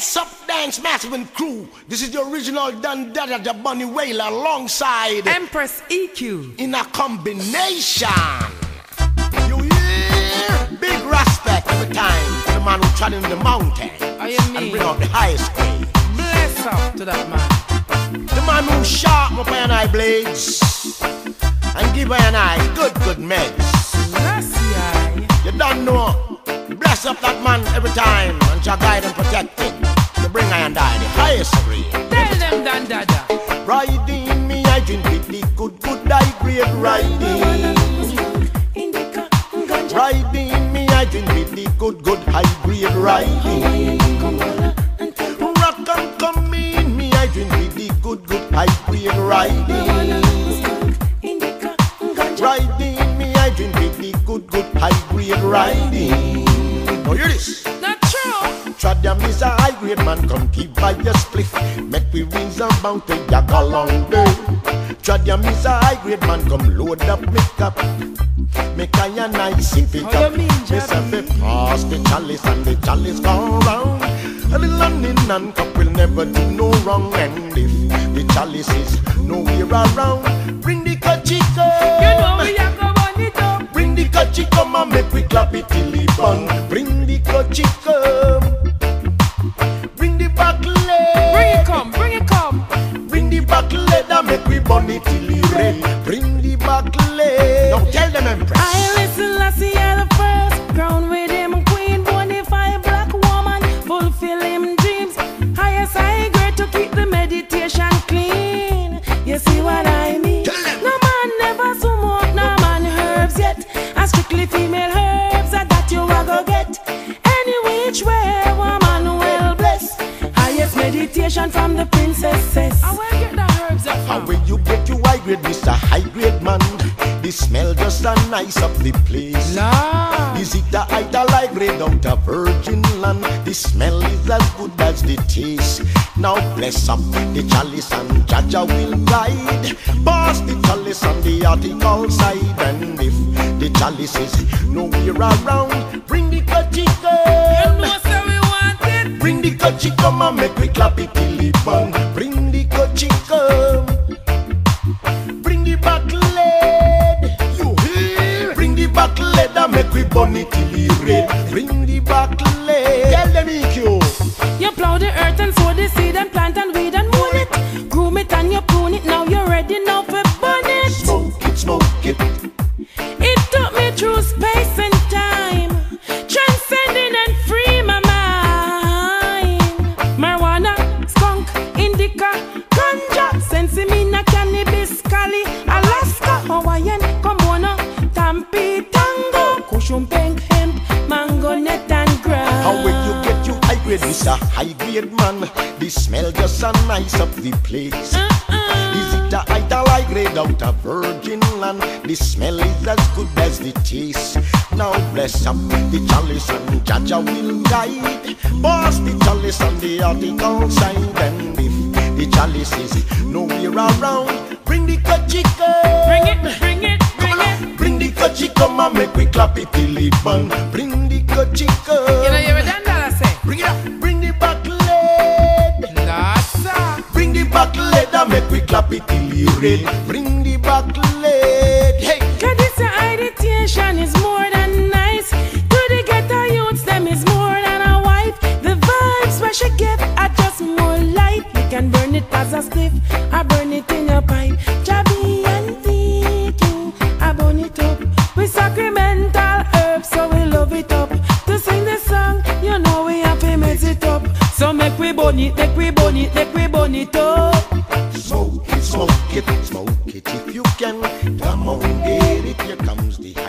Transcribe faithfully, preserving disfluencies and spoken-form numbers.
Bless up Dance Massive and crew. This is the original Don Dada, the Bunny Wailer, alongside Empress E Q. In a combination. You hear? Big respect every time to the man who trod in the mountain Are you and mean? bring out the highest grade. Bless up to that man. The man who sharp up iron eye blades and give iron eye good, good meds. Bless ya. You don't know. Bless up that man every time and shall guide and protect him to bring I and I the highest grade. Tell them Don Dada. Riding me, I drink with the good, good high grade riding. Riding me, I drink with the good, good high grade riding. Rock and come in me, I drink with the good, good high grade riding. Riding me, I drink with the good, good high grade riding. Now hear this. Not true. Tradiam is a high grade man, come keep by your spliff. Make we wins and bound to yak along there. Tradiam is a high grade man, come load up, make up. Make I a nice sip it How up. you mean, Miss Jabby? if pass the chalice and the chalice go round. A little London and cup will never do no wrong. And if the chalice is nowhere around, bring the kachiko. You know we are going it up. Bring the kachiko, man, make we clap it till it bun. Bring the kachiko. Bring the back leg. Bring it come, bring it come. Bring the back leg and make we burn it till it red. Bring the back leg. Now tell them, Empress. I listen, I see the first crown with him, queen, bonafide black woman, fulfill him dreams. Highest high grade to keep the meditation clean. You see what I mean? No man never smoke, no man herbs yet. And strictly female herbs, and that you a go get. Any which way, woman will bless. Highest meditation from the princesses. I will get the herbs up How from. will you get you high grade, Mister High Grade Man? The smell just a nice up the place. Lord. Is it the idol high grade out of virgin land? The smell is as good as the taste. Now bless up the chalice and Jaja will guide. Pass the chalice on the article side. And if the chalice is nowhere around, bring the You kachiko. know so we want it. Bring the kachiko, man, make we clap it till it burn. Bring the kachiko. Bring the back leg. You hear? Bring the back leg and make we burn it till it red. Bring the back leg. Tell them E Q. You plow the earth and sow the seed and plant and weed and moon it. Groom it and you prune it, now you're ready now for burn it. Smoke it, smoke it. It took me through space and time, transcending and free my mind. Marijuana, skunk, indica, ganja, sensimina, cannabis, Cali, Alaska, Hawaiian, Pomona, Tampi, Tango, Kushumpeng, hemp, mango, net and grass. How will you get you high grade, Mister High Grade Man? The smell just a nice up the place. Uh-uh. Is it the idol high grade out of virgin land? The smell is as good as the taste. Now bless up the chalice and Jaja will guide. Pass the chalice on the article side. And if the chalice is nowhere around, bring the kachiko. Bring it, bring it, Come bring it. along. Bring the kachiko, man, make we clap it till it burn. Bring the kachiko. You know you Don Dada say. Bring it up. Bring the back leg. Lord, sir. Bring the back leg and make we clap it till it red. Bring the back leg. Hey. Cause this meditation is more than nice. To the ghetto youths, them is more than a wife. The vibes where she give are just more light. You can burn it as a spliff, I burn it in your pipe. Jabby and T Q, I burn it up with sacramental herbs, so we love it up. To sing this song, you know we have to mix it up. So make we burn it, make we burn it, make we burn it up. Smoke it, smoke it, smoke it if you can. Come on, get it, here comes the